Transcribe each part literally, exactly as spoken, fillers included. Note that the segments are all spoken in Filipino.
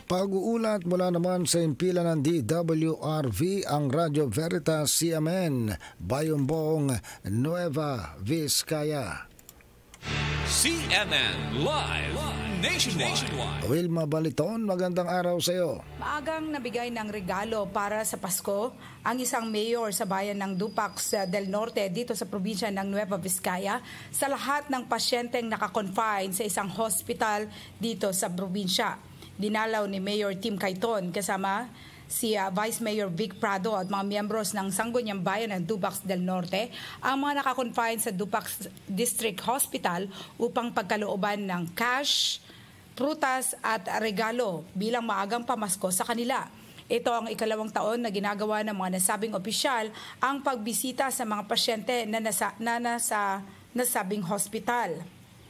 Pag-uulat mula naman sa impila ng D W R V ang Radyo Veritas C M N, Bayumbong, Nueva Vizcaya. C M N Live Nationwide. Wilma Baliton, magandang araw sa iyo. Maagang nabigay ng regalo para sa Pasko ang isang mayor sa bayan ng Dupax del Norte dito sa probinsya ng Nueva Vizcaya sa lahat ng pasyenteng nakakonfine sa isang hospital dito sa probinsya. Dinalaw ni Mayor Tim Cayton kasama si uh, Vice Mayor Vic Prado at mga miyembros ng Sangguniang Bayan ng Dupax del Norte ang mga nakakonfine sa Dupax District Hospital upang pagkalooban ng cash, prutas at regalo bilang maagang pamasko sa kanila. Ito ang ikalawang taon na ginagawa ng mga nasabing opisyal ang pagbisita sa mga pasyente na nasa, na nasa nasabing hospital.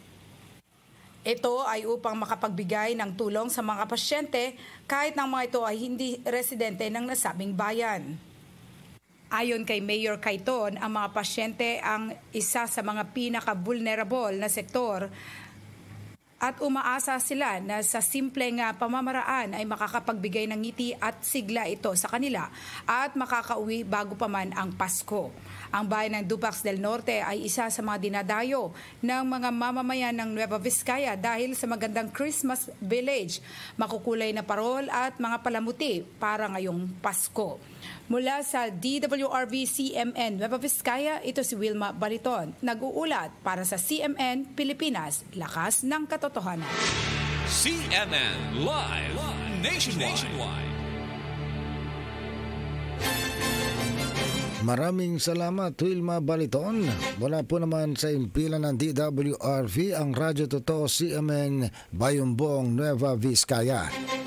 Ito ay upang makapagbigay ng tulong sa mga pasyente kahit ng mga ito ay hindi residente ng nasabing bayan. Ayon kay Mayor Cayton, ang mga pasyente ang isa sa mga pinaka-vulnerable na sektor at umaasa sila na sa simpleng pamamaraan ay makakapagbigay ng ngiti at sigla ito sa kanila at makakauwi bago pa man ang Pasko. Ang bayan ng Dupax del Norte ay isa sa mga dinadayo ng mga mamamayan ng Nueva Vizcaya dahil sa magandang Christmas village, makukulay na parol at mga palamuti para ngayong Pasko. Mula sa D W R V C M N Nueva Vizcaya, ito si Wilma Baliton, nag-uulat para sa C M N Pilipinas, Lakas ng Katotohanan. C M N Live Nationwide. Maraming salamat, Wilma Baliton. Mula po naman sa impila ng D W R V, ang Radyo Totoo C M N, Bayumbong, Nueva Vizcaya.